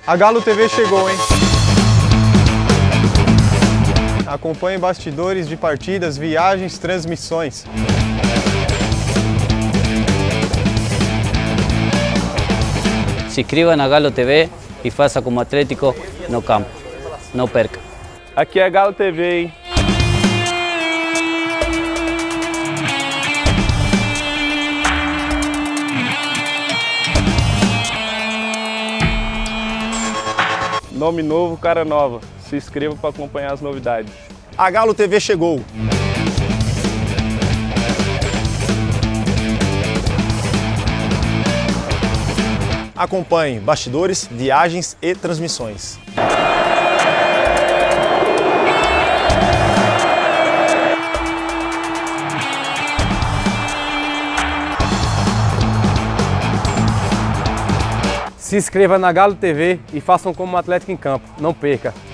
A Galo TV chegou, hein? Acompanhe bastidores de partidas, viagens, transmissões. Se inscreva na Galo TV e faça como Atlético no campo. Não perca. Aqui é a Galo TV, hein? Nome novo, cara nova. Se inscreva para acompanhar as novidades. A Galo TV chegou. Acompanhe bastidores, viagens e transmissões. Se inscreva na Galo TV e façam como Atlético em campo. Não perca.